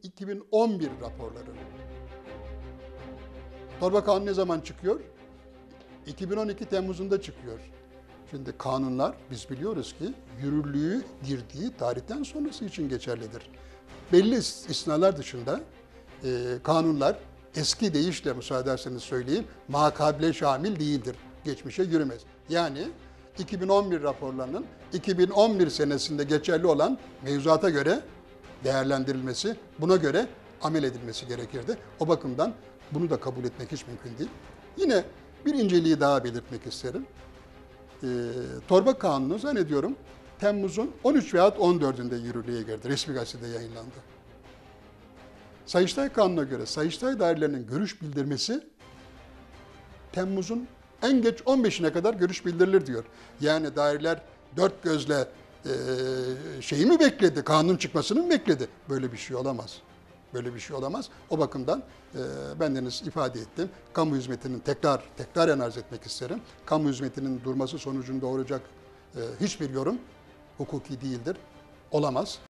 2011 raporları. Torba kanunu ne zaman çıkıyor? 2012 Temmuz'unda çıkıyor. Şimdi kanunlar biz biliyoruz ki yürürlüğü girdiği tarihten sonrası için geçerlidir. Belli istisnalar dışında kanunlar eski deyişle müsaade ederseniz söyleyeyim makable şamil değildir. Geçmişe yürümez. Yani 2011 raporlarının 2011 senesinde geçerli olan mevzuata göre değerlendirilmesi, buna göre amel edilmesi gerekirdi. O bakımdan bunu da kabul etmek hiç mümkün değil. Yine bir inceliği daha belirtmek isterim. Torba Kanunu zannediyorum Temmuz'un 13 veya 14'ünde yürürlüğe girdi. Resmi gazetede yayınlandı. Sayıştay Kanunu'na göre Sayıştay dairelerinin görüş bildirmesi Temmuz'un en geç 15'ine kadar görüş bildirilir diyor. Yani daireler dört gözle şeyi mi bekledi, kanun çıkmasını mı bekledi? Böyle bir şey olamaz. Böyle bir şey olamaz. O bakımdan bendeniz ifade ettim. Kamu hizmetinin tekraren arz etmek isterim. Kamu hizmetinin durması sonucunda olacak hiçbir yorum hukuki değildir. Olamaz.